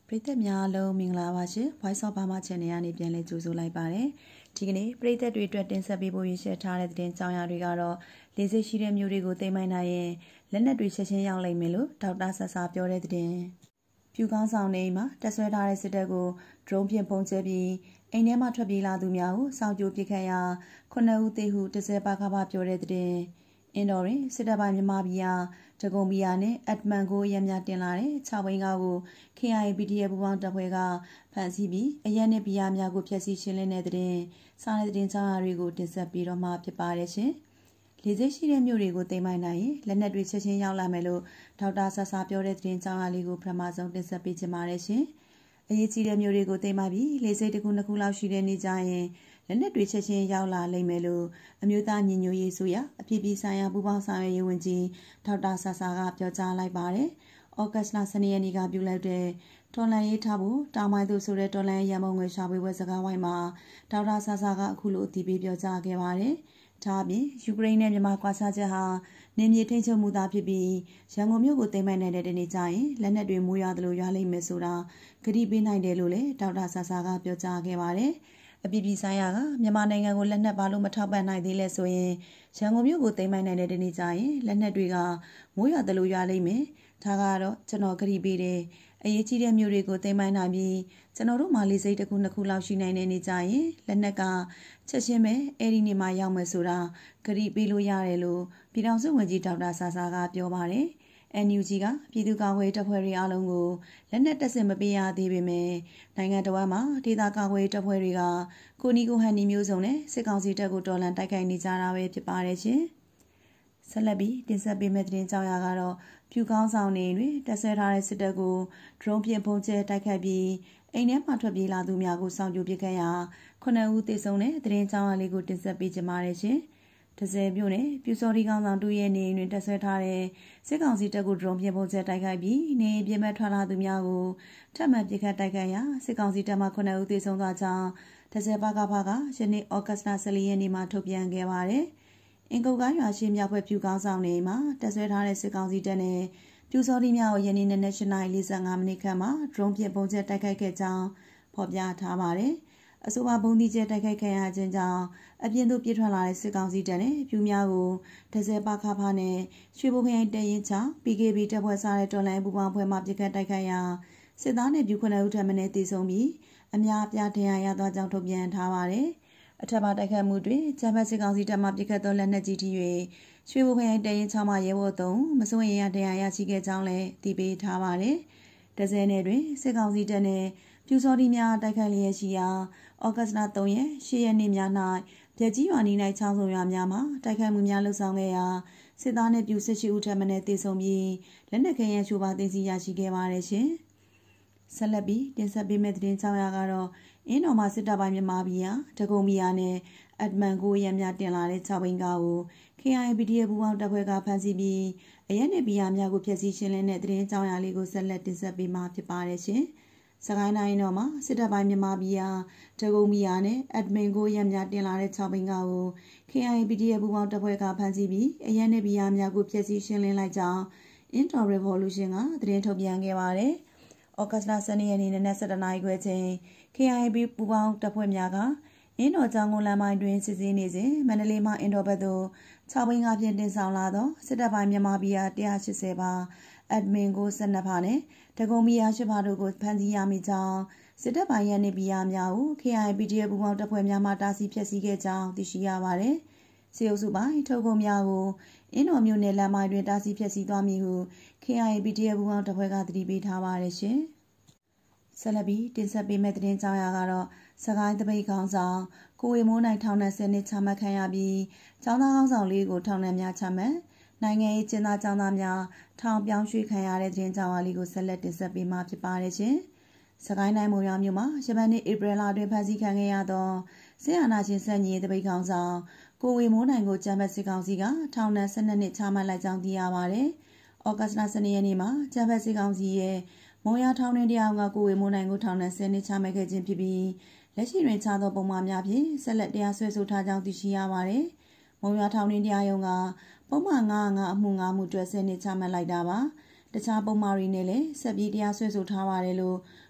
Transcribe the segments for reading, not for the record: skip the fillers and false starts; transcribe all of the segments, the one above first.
ပရိသတ်များလုံးမင်္ဂလာပါရှင် Voice of Burma Channel ကနေပြန်လည်ကြိုဆိုလိုက်ပါတယ်ဒီကနေ့ပရိသတ်တွေအတွက်တင်ဆက်ပေးဖို့ရည်ရှင်းထားတဲ့သတင်းကြောင်းရာတွေကတော့လေစိတ်ရှိတဲ့မျိုးတွေကိုသိမ်းမိုင်းနိုင်ရင်လက်နက်တွေချက်ချင်းရောက်လိမ့်မယ်လို့ဒေါက်တာဆဆာပြောတဲ့သတင်းပြူကောင်းဆောင်နေမှာတက်ဆွဲထားတဲ့စစ်တပ်ကို drone ဖြင့်ပုံကျဲပြီးအိမ်ထဲမှာထွက်ပြေးလာသူများကိုစောင့်ကြိုပစ်ခတ်ရာ9ဦးသေဟု10ပါးကပါပြောတဲ့သတင်းအင်ဒိုရင်စစ်တပ်ပိုင်းမြန်မာပြည်ဟာတကုံဘီယာနဲ့အက်ဒမန်ကိုရံများတင်လာတဲ့6ဘိန်းကားကို KIA PDF ပူးပေါင်းတပ်ဖွဲ့ကဖမ်းဆီးပြီးအရက်နဲ့ဘီယာများကိုဖျက်ဆီးရှင်းလင်းတဲ့သတင်းစားတဲ့သတင်းကြောင်းတွေကိုတင်ဆက်ပြီးတော့မှဖြစ်ပါတယ်ရှင်။လေစိတ်ရှိတဲ့မြို့တွေကိုသိမ်းမိုင်းနိုင်ရင်လက်နက်တွေချက်ချင်းရောက်လာမယ်လို့ဒေါက်တာဆဆာပြောတဲ့သတင်းကြောင်းလေးကိုပထမဆုံးတင်ဆက်ပေးချင်ပါတယ်ရှင်။အရေးကြီးတဲ့မြို့တွေကိုသိမ်းမိုင်းပြီးလေစိတ်တစ်ခုနှစ်ခုလောက်ရှိတဲ့နေ့ကျရင်လက်နက်တွေချက်ချင်းရောက်လာလိမ့်မယ်လို့အမျိုးသားညီညွတ်ရေးဆိုရအပြည်ပြည်ဆိုင်ရာပူးပေါင်းဆောင်ရွက်ရေးဝန်ကြီးဒေါက်တာဆဆာကပြောကြားလိုက်ပါတယ်။ဩဂတ်လ12ရက်နေ့ကပြုလုပ်တဲ့တော်လန်ရေးထားဖို့တောင်ပိုင်းသူဆိုတဲ့တော်လန်ရန်မုံငွေရှာဖွေပွဲစကားဝိုင်းမှာဒေါက်တာဆဆာကအခုလိုအတည်ပြုပြောကြားခဲ့ပါတယ်။ဒါအပြင်ယူကရိန်းနဲ့မြန်မာကွာခြားချက်ဟာနေမြေထိန်းချုပ်မှုသားဖြစ်ပြီးရန်ကုန်မြို့ကိုသိမ်းပိုက်နိုင်တဲ့တနေ့ကျရင်လက်နက်တွေမိုးရွာသလိုရွာလိမ့်မယ်ဆိုတာကတိပေးနိုင်တယ်လို့လည်းဒေါက်တာဆဆာကပြောကြားခဲ့ပါတယ်။အပြည်ပြည်ဆိုင်ရာကမြန်မာနိုင်ငံကိုလက်နက်ပါလို့မထောက်ပံ့နိုင်သေးလဲဆိုရင်ရန်ကုန်မြို့ကိုသိမ်းပိုက်နိုင်တဲ့တနေ့ကျရင်လက်နက်တွေကမိုးရွာသလိုရွာလိမ့်မယ်။ဒါကတော့ကျွန်တော်ကတိပေးတယ်။အရေးကြီးတဲ့မြို့တွေကိုသိမ်းပိုက်နိုင်ပြီးကျွန်တော်တို့မှလေးစိတ်တစ်ခုနှစ်ခုလောက်ရှိနိုင်တဲ့နေ့ကျရင်လက်နက်ကချက်ချင်းပဲအဲ့ဒီနေ့မှရောက်မယ်ဆိုတာကတိပေးလို့ရတယ်လို့ပြည်ထောင်စုဝန်ကြီးဒေါက်တာဆာဆာကပြောပါတယ်။ NUG ကပြည်သူ့ကာကွယ်တပ်ဖွဲ့တွေအားလုံးကိုလက်နက်တပ်ဆင်မပေးရသေးပေမဲ့နိုင်ငံတော်မှာဒေသကာကွယ်တပ်ဖွဲ့တွေကကိုနီကိုဟန်နီမျိုးစုံနဲ့စစ်ကောင်စီတပ်ကိုတော်လှန်တိုက်ခိုက်နေကြတာပဲဖြစ်ပါတယ်ရှင်။ဆက်လက်ပြီးတင်ဆက်ပေးမယ့်သတင်းကြောင်းရာကတော့ပြူကောင်းဆောင်နေတွင်တပ်ဆဲထားတဲ့စစ်တပ်ကို drone ဖြင့်ပုံကျဲတိုက်ခိုက်ပြီးအိမ်ထဲမှာထွက်ပြေးလာသူများကိုစောင့်ကြိုပစ်ခတ်ရာ9ဦးသေဆုံးတဲ့သတင်းကြောင်းရာလေးကိုတင်ဆက်ပေးကြပါရရှင်။10မြို့နယ်ပြူစော်ဒီကောင်ဆောင်2ရဲ့နေတွင်တက်ဆွဲထားတဲ့စစ်ကောင်စီတပ်ကို drone ဖြင့်ပုံကျဲတိုက်ခိုက်ပြီးနေပြင်းမဲ့ထွက်လာသူများကိုထပ်မံပစ်ခတ်တိုက်ခိုက်ရာစစ်ကောင်စီတပ်မှ9ဦးသေဆုံးသွားကြောင်း10ပါးကပါကယနေ့ဩဂတ်လ14ရက်နေ့မှာထုတ်ပြန်ခဲ့ပါတယ်။အင်ကုတ်ကိုင်းရွာရှိမြောက်ဘက်ပြူကောင်းဆောင်နေမှာတက်ဆွဲထားတဲ့စစ်ကောင်စီတပ်နဲ့ပြူစော်ဒီများကိုယနေ့နနက်8:45မိနစ်ခန့်မှာ drone ဖြင့်ပုံကျဲတိုက်ခိုက်ခဲ့ကြောင်းဖော်ပြထားပါတယ်။အဆိုပါဘုံဒီကျဲတိုက်ခိုက်ခံရခြင်းကြောင့်အပြင်သို့ပြေးထွက်လာတဲ့စစ်ကောင်စီတပ်နဲ့ပြူများကို10ပါးခါဖားနဲ့ရွှေဘိုခရိုင်တရင်ချောင်း PKB တပ်ဖွဲ့စားတဲ့တော်လိုင်းပူပေါင်းဖွဲ့မှပစ်ခတ်တိုက်ခိုက်ရာစစ်သားနဲ့ပြူ9ဦးထပ်မံတေဆုံးပြီးအများအပြားဒဏ်ရာရသွားကြောင်းထုတ်ပြန်ထားပါတယ်။အထက်ပါတိုက်ခိုက်မှုတွင်ဂျမ်ဘတ်စစ်ကောင်စီတပ်မှပစ်ခတ်သောလက်နက်ကြီးထိ၍ရွှေဘိုခရိုင်တရင်ချောင်းမှရဲဘော်3မစိုးရင်ရဒဏ်ရာရရှိခဲ့ကြောင်းလည်းသိပေးထားပါတယ်။10နယ်တွင်စစ်ကောင်စီတပ်နဲ့ပြူစော်ဒီများတိုက်ခိုက်လျက်ရှိရာဩဂတ်လ3ရက်10ရက်နေ့များ၌ပြက်ကြီးရွာနီ၌ချောင်းစုံရွာများမှာတိုက်ခိုက်မှုများလှုပ်ဆောင်ခဲ့ရာစစ်သားနှင့်ပြူ18ဦးထပ်မံတေဆုံးပြီးလက်နက်ခဲယမ်းချို့ပါသိမ်းဆည်းရရှိခဲ့ပါတယ်ရှင်။ဆက်လက်ပြီးတင်ဆက်ပေးမယ့်သတင်းကြောင်းရာကတော့အင်းတော်မှာစစ်တပ်ပိုင်းမြန်မာပြည်ဟာတကုံဘီယာနဲ့အက်ဒမန်ကိုရံများတင်လာတဲ့6ဘိန်းကားကို KIA PDF ပူးပေါင်းတပ်ဖွဲ့ကဖမ်းဆီးပြီးအရက်နဲ့ဘီယာများကိုဖျက်ဆီးရှင်းလင်းတဲ့သတင်းကြောင်းရာလေးကိုဆက်လက်တင်ဆက်ပေးမှာဖြစ်ပါတယ်ရှင်။စကိုင်းတိုင်းတော်မှာစစ်တပ်ပိုင်းမြန်မာပြည်ဟာတကုံဘီယာနဲ့အက်ဒမင်ကိုရံများတင်လာတဲ့6ဘိန်းကားကို KIA PDF ပူးပေါင်းတပ်ဖွဲ့ကဖမ်းဆီးပြီးအရက်နဲ့ဘီယာများကိုဖျက်ဆီးရှင်းလင်းလိုက်ကြောင်း Inter Revolution ကသတင်းထုတ်ပြန်ခဲ့ပါတယ်။ဩဂတ်လ12ရက်နေ့နနက်7:00နာရီခွဲချိန် KIA ပူးပေါင်းတပ်ဖွဲ့များကအင်းတော်ကျောင်းကုန်းလမ်းပိုင်းတွင်စစ်ဆေးနေစဉ်မန္တလေးမှအင်းတော်ဘက်သို့6ဘိန်းကားဖြင့်တင်ဆောင်လာသောစစ်တပ်ပိုင်းမြန်မာပြည်ဟာ180ပါအက်ဒမင်ကို12ပါနဲ့တကုံဘီယာ8ပါတို့ကိုဖမ်းဆီးရမိကြောင်းစစ်တပ်ပိုင်းရဲ့နေဘီယာများကို KIA PDF ပူးပေါင်းတပ်ဖွဲ့များမှတားဆီးဖျက်ဆီးခဲ့ကြောင်းသိရှိရပါတယ်။စစ်အုပ်စုပိုင်းထုတ်ကုန်များကိုအင်းတော်မြို့နယ်လမ်းပိုင်းတွင်တားဆီးဖျက်ဆီးသွားမည်ဟု KIA PDF ပူးပေါင်းတပ်ဖွဲ့ကသတိပေးထားပါတယ်ရှင်။ဆက်လက်ပြီးတင်ဆက်ပေးမယ့်သတင်းကြောင်းရာကတော့စကိုင်းတပိတ်ခေါင်းဆောင်ကိုဝေမိုးနိုင်ထောင်နဲ့10နှစ်ချမှတ်ခံရပြီးကျောင်းသားခေါင်းဆောင်လေးကိုထောင်နဲ့များချမှတ်နိုင်ငံရေးကျင်းသားကျောင်းသားများထောင်ပြောင်းရွှေ့ခံရတဲ့သတင်းကြောင်းအလေးကိုဆက်လက်တင်ဆက်ပေးမှာဖြစ်ပါတယ်ရှင်။စကိုင်းတိုင်းမုံရွာမြို့မှာယမန်နေ့ဧပြီလအတွင်းဖမ်းဆီးခံခဲ့ရသောဆရာနာရှင်ဆက်ညီတပိတ်ခေါင်းဆောင်ကိုဝေမိုးနိုင်ကိုဂျမ်ဘတ်စစ်ကောင်စီကထောင်နဲ့12နှစ်ချမှတ်လိုက်ကြောင်းသိရပါတယ်။ဩဂတ်လ12ရက်နေ့မှာဂျမ်ဘတ်စစ်ကောင်စီရဲ့မုံရွာထောင်တွင်တရားကကိုဝေမိုးနိုင်ကိုထောင်နဲ့10နှစ်ချမှတ်ခဲ့ခြင်းဖြစ်ပြီးလက်ရှိတွင်ချသောပုံမှန်များဖြင့်ဆက်လက်တရားစွဲဆိုထားကြောင်းသိရှိရပါတယ်။မုံရွာထောင်တွင်တရားရုံးကပုံမှန်905အမှု9မှုအတွက်10နှစ်ချမှတ်လိုက်တာပါ။တခြားပုံမှန်တွေနဲ့လည်းဆက်ပြီးတရားစွဲဆိုထားပါတယ်လို့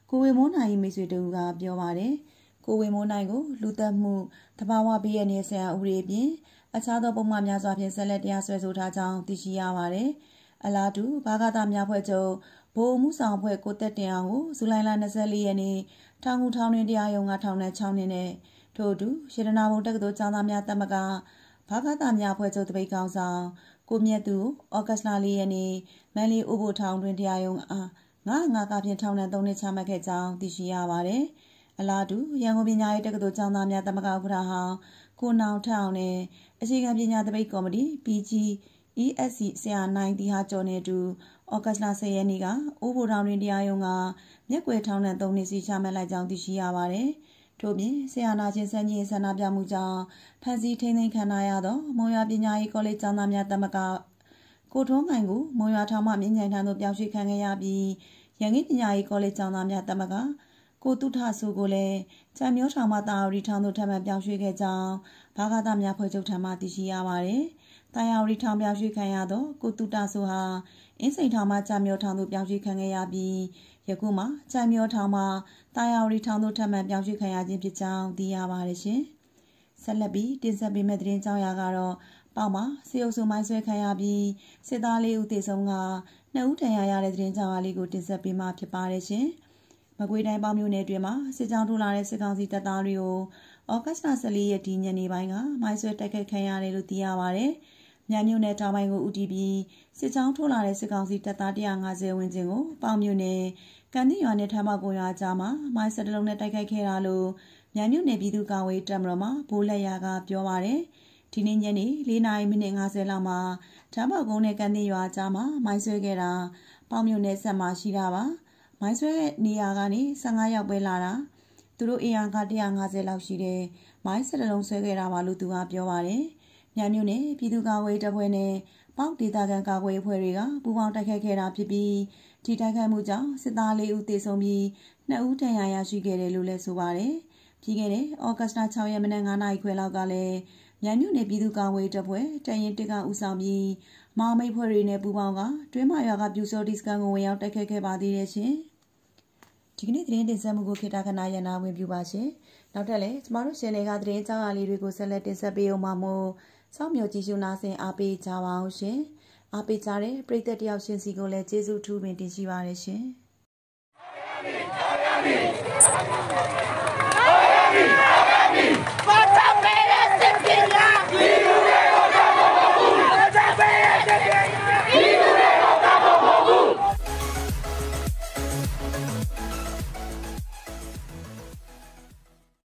ကိုဝေမိုးနိုင်မိတ်ဆွေတို့ကပြောပါတယ်ကိုဝေမိုးနိုင်ကိုလူသက်မှုတဘာဝဘေးရနေဆရာဥပဒေအပြင်အခြားသောပုံမှန်များစွာဖြင့်ဆက်လက်တရားစွဲဆိုထားကြောင်းသိရှိရပါတယ်အလားတူဘာဂတာများဖွဲ့ချုပ်ဗိုလ်မှုဆောင်ဖွဲ့ကိုတက်တင်အောင်ကိုဇူလိုင်လ24ရက်နေ့ထောင်ကူထောင်တွင်တရားရုံးကထောင်နဲ့6နှစ်နဲ့ထို့အတူရတနာဘုံတက္ကသိုလ်ကျောင်းသားများတက်မကဘာဂတာများဖွဲ့ချုပ်တပိတ်ကောင်းဆောင်ကိုမြတ်သူဩဂတ်လ4ရက်နေ့မန်လီဥပိုလ်ထောင်တွင်တရားရုံးငါကဖြင့်ထောင်နဲ့3နှစ်ချမှတ်ခဲ့ကြောင်းသိရှိရပါတယ်အလားတူရန်ကုန်ပညာရေးတက္ကသိုလ်ကျောင်းသားများတက်မကဥက္ကဋ္ဌဟောင်းကိုနောင်ထအောင်နဲ့အခြေခံပညာတပိတ်ကော်မတီ PG ESC ဆရာနိုင်တီဟာကျော်နဲ့အတူဩဂတ်လ10ရက်နေ့ကဥပိုလ်ထောင်တွင်တရားရုံးကမျက်ကွယ်ထောင်နဲ့3နှစ်စီချမှတ်လိုက်ကြောင်းသိရှိရပါတယ်ထို့ပြင်ဆရာနာချင်းစံကြီးဆန္ဒပြမှုကြောင့်ဖန်စီထိန်းသိမ်းခံရသောမုံရွာပညာရေးကောလိပ်ကျောင်းသားများတက်မကကိုထွန်းခိုင်ကိုမုံရွာထောင်မှမြင့်ညံထံသို့ပြောင်းရွှေ့ခံခဲ့ရပြီးရန်ကုန်ပညာရေးကောလိပ်ကျောင်းသားများတက်မကကိုတုထဆိုကိုလည်းကြံမျိုးထောင်မှတာယာဝတီထောင်သို့ထပ်မံပြောင်းရွှေ့ခဲ့ကြောင်းဘာဂတာများဖွဲ့ချုပ်ထံမှသိရှိရပါတယ်တာယာဝတီထောင်ပြောင်းရွှေ့ခံရသောကိုတုထဆိုဟာအင်းစိန်ထောင်မှကြံမျိုးထောင်သို့ပြောင်းရွှေ့ခံခဲ့ရပြီးယခုမှကြံမျိုးထောင်မှတာယာဝတီထောင်သို့ထပ်မံပြောင်းရွှေ့ခံရခြင်းဖြစ်ကြောင်းသိရပါတယ်ရှင်ဆက်လက်ပြီးတင်ဆက်ပေးမယ့်သတင်းကြောင်းရာကတော့ပေါမှာစေအုပ်စုမိုင်းဆွဲခံရပြီးစစ်သား4ဦးသေဆုံးက2ဦးဒဏ်ရာရတဲ့သတင်းကြောင်းအလေးကိုတင်ဆက်ပေးမှာဖြစ်ပါတယ်ရှင်။မကွေးတိုင်းပေါမြို့နယ်အတွင်းမှာစစ်ကြောင်းထိုးလာတဲ့စစ်ကောင်စီတပ်သားတွေကိုဩဂတ်လ14ရက်ဒီညနေပိုင်းကမိုင်းဆွဲတိုက်ခိုက်ခံရတယ်လို့သိရပါတယ်။မြန်မြို့နယ်တောင်ပိုင်းကိုဦးတည်ပြီးစစ်ကြောင်းထိုးလာတဲ့စစ်ကောင်စီတပ်သား150ဝန်းကျင်ကိုပေါမြို့နယ်ကန်တိရွာနဲ့ထမ်းမောက်ကုန်းရွာကြားမှာမိုင်းစက်တလုံးနဲ့တိုက်ခိုက်ခဲ့တာလို့မြန်မြို့နယ်ပြည်သူ့ကာကွယ်တပ်မတော်မှဗိုလ်လက်ရာကပြောပါတယ်။ဒီနေ့ညနေ4:50လောက်မှာထမ်းမောက်ကုန်းနဲ့ကန်တိရွာကြားမှာမိုင်းဆွဲခဲ့တာပေါမြို့နယ်ဆက်မှာရှိတာပါ။မိုင်းဆွဲနေရာကနေ15ရောက်ပဲလာတာသူတို့အင်အားက150လောက်ရှိတယ်မိုင်းစက်တလုံးဆွဲခဲ့တာပါလို့သူကပြောပါတယ်။မြန်မြို့နယ်ပြည်သူ့ကာကွယ်တပ်ဖွဲ့နဲ့ပေါဒေသခံကာကွယ်အဖွဲ့တွေကပူးပေါင်းတိုက်ခိုက်ခဲ့တာဖြစ်ပြီးဒီတိုက်ခိုက်မှုကြောင့်စစ်သား4ဦးသေဆုံးပြီး2ဦးဒဏ်ရာရရှိခဲ့တယ်လို့လည်းဆိုပါတယ်။ပြီးခဲ့တဲ့ဩဂတ်လ6ရက်မနက်9:00နာရီခွဲလောက်ကလည်းမြန်မြို့နယ်ပြည်သူ့ကာကွယ်တပ်ဖွဲ့တရင်တစ်ကဦးဆောင်ပြီးမာမိတ်ဖွဲ့တွေနဲ့ပူးပေါင်းကတွင်းမရွာကပြူစော်ဒီစကန်ကိုဝင်ရောက်တိုက်ခိုက်ခဲ့ပါသေးတယ်ရှင်။ဒီကနေ့သတင်းတင်ဆက်မှုကိုခေတ္တခဏရနာဝင်ပြပါရှင်။နောက်ထပ်လည်းကျမတို့ရှင်တွေကသတင်းကြောင်းအရာလေးတွေကိုဆက်လက်တင်ဆက်ပေးအောင်ပါမို့စောင့်မျှော်ကြည့်ရှုနာဆင်အားပေးကြပါအောင်ရှင်။အားပေးကြတဲ့ပရိသတ်တယောက်ရှင်စီကိုလည်းကျေးဇူးထူးပင်တင်ရှိပါတယ်ရှင်။